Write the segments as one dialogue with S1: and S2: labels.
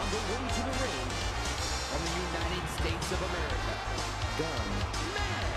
S1: on the way to the ring, from the United States of America, Gunman.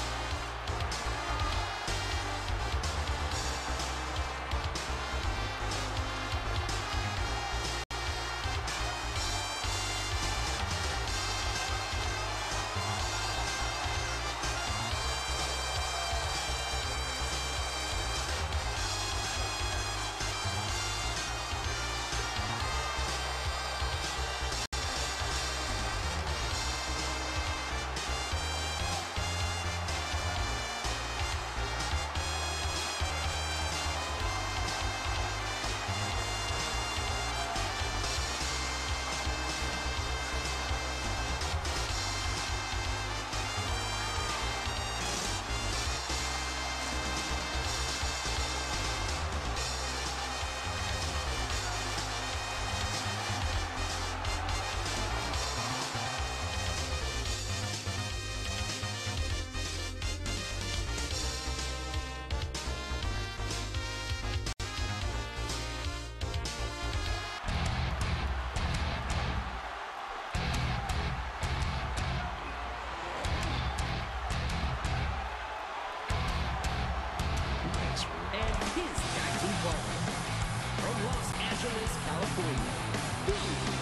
S1: And his tag team partner, from Los Angeles, California, Billy.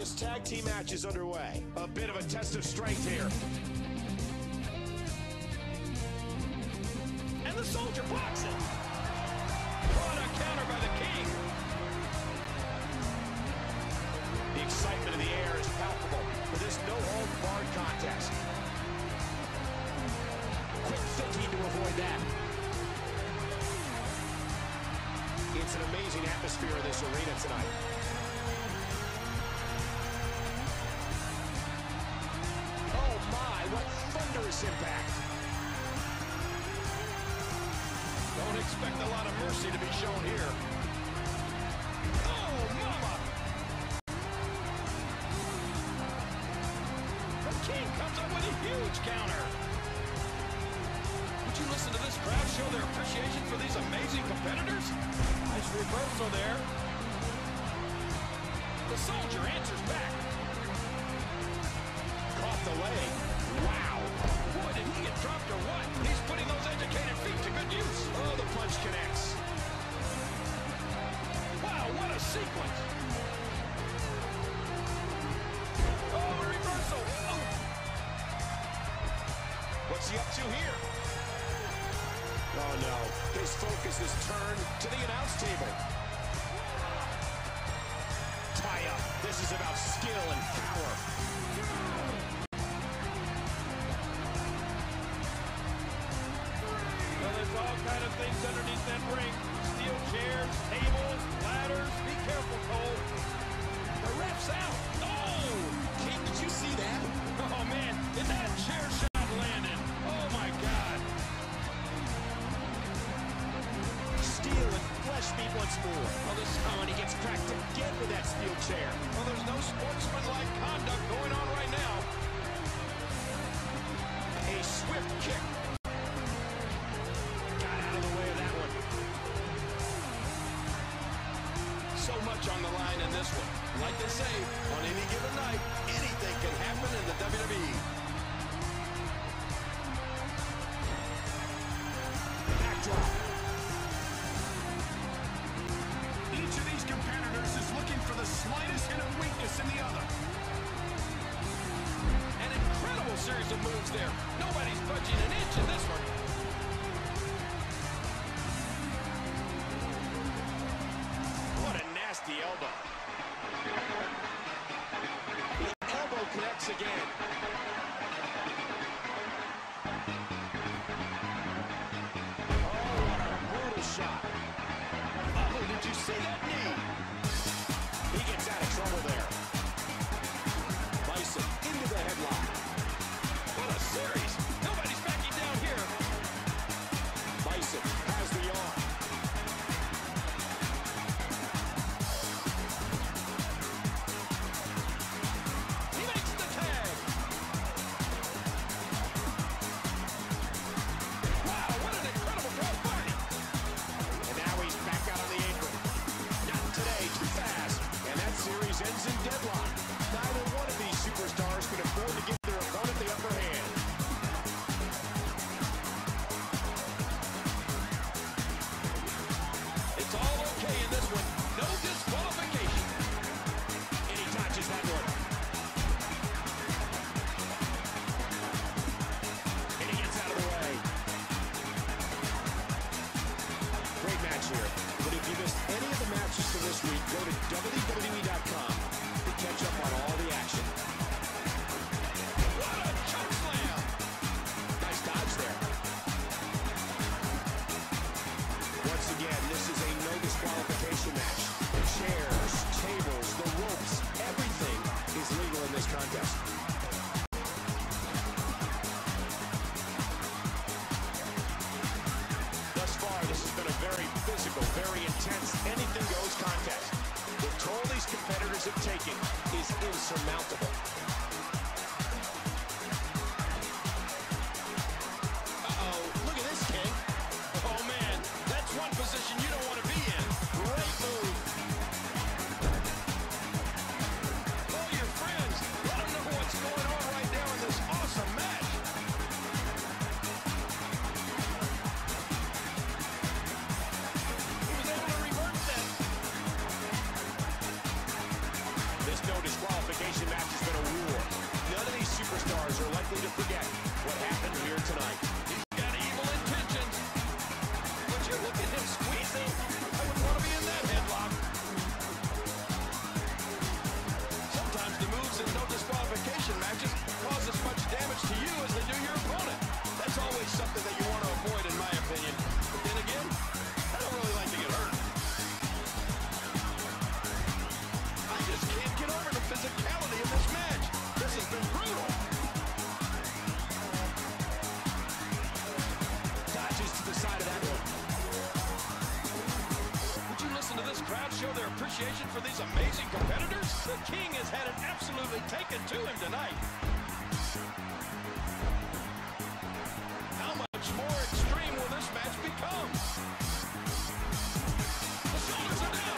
S2: This tag team match is underway. A bit of a test of strength here.
S1: And the Soldier blocks it. What a counter by the King.
S2: The excitement in the air is palpable for this no-hold-barred contest. Quick thinking to avoid that. It's an amazing atmosphere in this arena tonight. Oh my, what thunderous impact.
S1: Don't expect a lot of mercy to be shown here. Oh, mama! The King comes up with a huge counter. Would you listen to this crowd show their appreciation for these amazing competitors? Nice reversal there. The Soldier answers back.
S2: Caught the leg. Wow.
S1: Boy, did he get dropped or what? He's putting those educated feet to good use.
S2: Oh, the punch connects.
S1: Wow, what a sequence. Oh, reversal. Oh.
S2: What's he up to here? Oh, no. His focus is turned to the announce table. Tie up. This is about skill and power.
S1: Well, there's all kind of things underneath that ring. Steel chairs, tables, ladders. Be careful, Cole. The ref's out. Oh!
S2: King, did you see that?
S1: Oh, man. Is that a chair shot landing? Oh, my God.
S2: Steel and flesh meet once more. Oh, this is how he gets cracked again with that steel chair.
S1: Well, there's no sportsmanlike conduct going on right now.
S2: A swift kick. Got out of the way of that one.
S1: So much on the line in this one. Like they say, on any given night, anything can happen in the WWE.
S2: Backdrop.
S3: Each of these competitors is looking for the slightest hint of weakness in the other.
S1: An incredible series of moves there. Nobody's budging an inch in this one.
S2: What a nasty elbow. The elbow connects again. Oh, what a brutal shot. Oh, did you see that knee? He gets out of trouble there. Bison into the headlock.
S1: What a series. Nobody's backing down here.
S2: Bison has the arm.
S1: He makes the tag. Wow, what an incredible crossbody.
S2: And now he's back out on the apron. Not today, too fast. And that series ends in deadlock. Neither one of these superstars can afford to give their opponent the upper hand.
S1: It's all okay in this one. No disqualification.
S2: And he touches that one. And he gets out of the way. Great match here. But if you missed any of the matches from this week, go to WWE.com to catch up on all the action.
S1: What a choke slam.
S2: Nice dodge there. Once again, this is a no disqualification match. The chairs, tables, the ropes, everything is legal in this contest. Thus far, this has been a very physical, very intense, anything-goes contest. The toll these competitors have taken is insurmountable.
S1: Uh-oh, look at this, King. Oh, man, that's one position you don't want to be in. Great move. Call your friends. Let them know what's going on right now in this awesome match. He was able to reverse that.
S2: There's no disqualification. are likely to forget what happened here tonight.
S1: He's got evil intentions. Would you look at him squeezing? I wouldn't want to be in that headlock. Sometimes the moves in no disqualification matches cause as much damage to you as they do your opponent. That's always something that you want to avoid, in my opinion. But then again, I don't really like to get hurt. I just can't get over the physicality of this match. This has been brutal.
S2: Dodges to the side of that one.
S1: Would you listen to this crowd show their appreciation for these amazing competitors? The King has had it absolutely taken to him tonight. How much more extreme will this match become? The shoulders are down.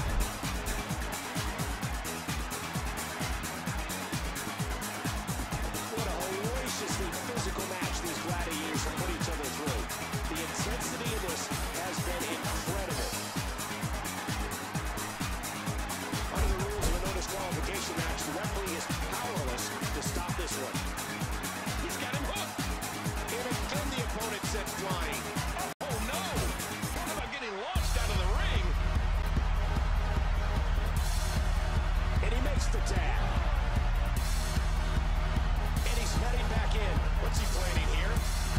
S2: What a horaciously physical match these gladiators have put each other through. The intensity of this has been incredible. Under the rules of a no disqualification match, the referee is powerless to stop this one.
S1: He's got him hooked.
S2: And again, the opponent sent flying.
S1: Oh, no. What about getting launched out of the ring?
S2: And he makes the tag. And he's heading back in. What's he planning here?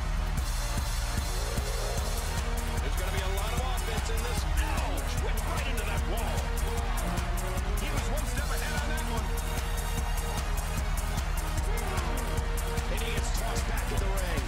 S1: There's going to be a lot of offense in this. Ouch! Went right into that wall.
S3: He was one step ahead on that one.
S2: And he gets tossed back in the ring.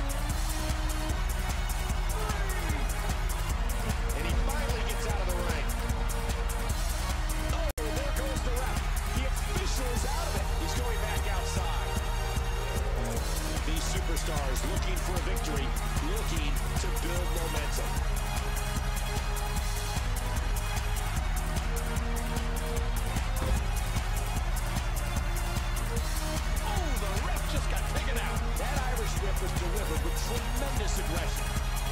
S2: And he finally gets out of the ring. Oh, and there goes the ref. The official is out of it. He's going back outside. These superstars looking for a victory, looking to build momentum.
S1: Oh, the ref just got taken out.
S2: That Irish whip was delivered with tremendous aggression.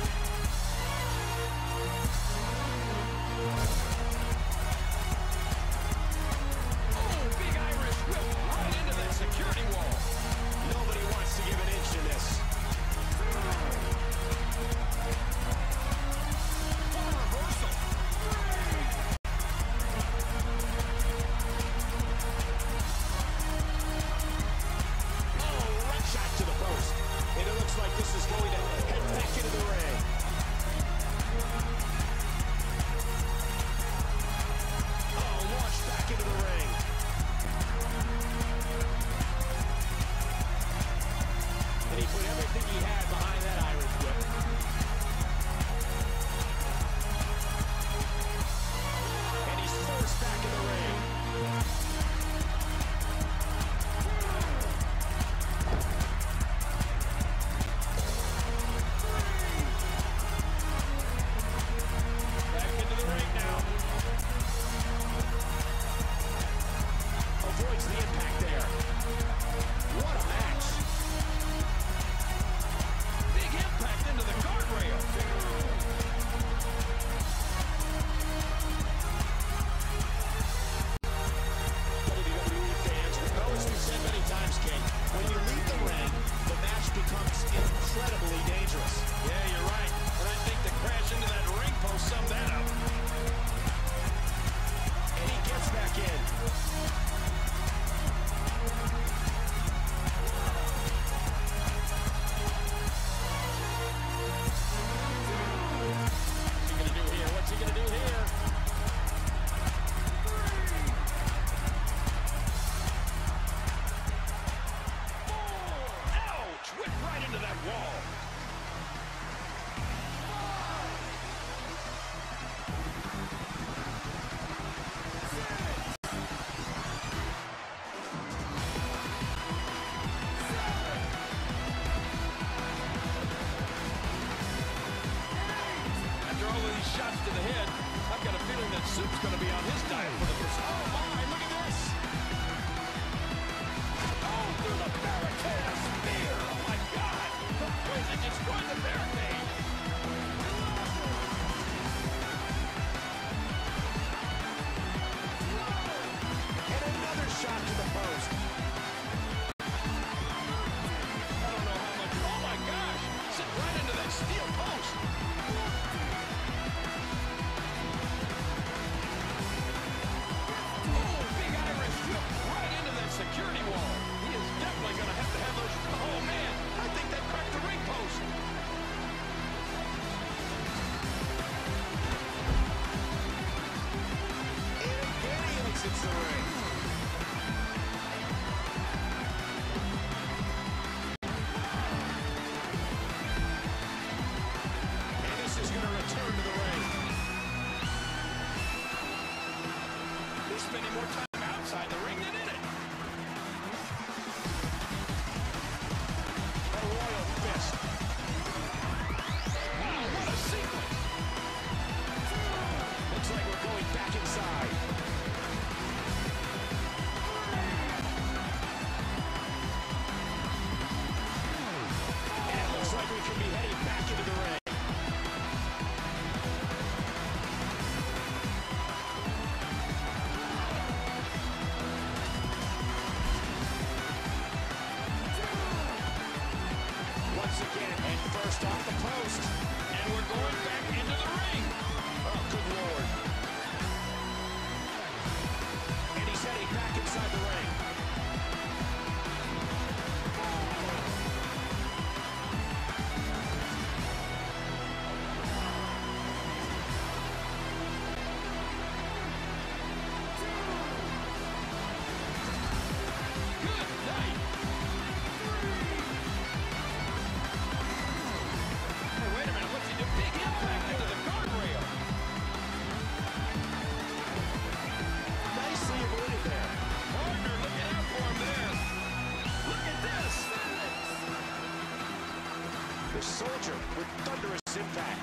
S1: Oh, big Irish whip right into that security wall.
S2: Nobody wants to give an inch in this.
S3: What a reversal.
S2: Oh, right shot to the post. And it looks like this is going to head back into the ring. Oh, launched back into the ring. And he put everything he had behind that Irish whip. And he's forced back in the ring.
S1: Back into the ring now.
S2: Avoids the impact there. What a match.
S1: Big impact into the guardrail.
S2: WWE fans, we know as we've said many times, King, when you leave the ring, the match becomes incredibly dangerous.
S1: Yeah, you're right. And I think the crash into that ring post summed that up.
S2: And he gets back in.
S1: What's he going to do here? Ouch! Whipped right into that wall. After all of these shots to the head, I've got a feeling that Soup's going to be on his diet for the first. Oh my! Look at this! Oh, through the barricade, a spear! Oh my God! The poison destroyed the barricade.
S2: And another shot to the post. first off the post.
S1: And we're going back into the ring.
S2: Oh, good Lord. And he's heading back inside the ring.
S1: Good night. Hey, wait a minute. What's he do? Big impact into the guardrail.
S2: Nicely avoided there.
S1: Partner looking out for him there. Look at this.
S2: The Soldier with thunderous impact.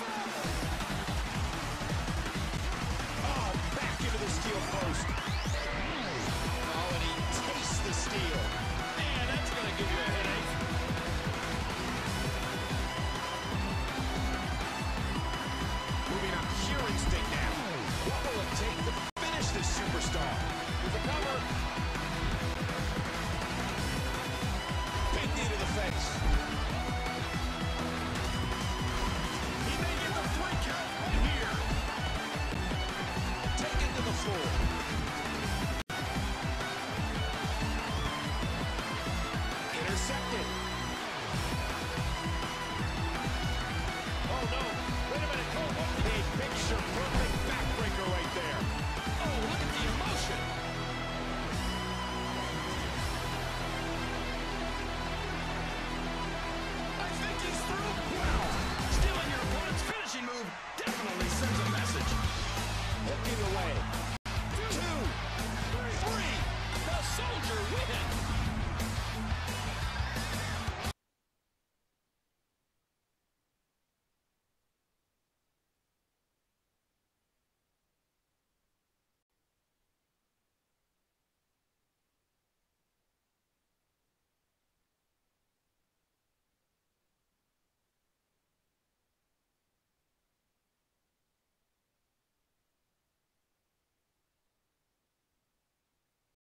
S2: Oh, back into the steel post. Oh, and he tastes the steel.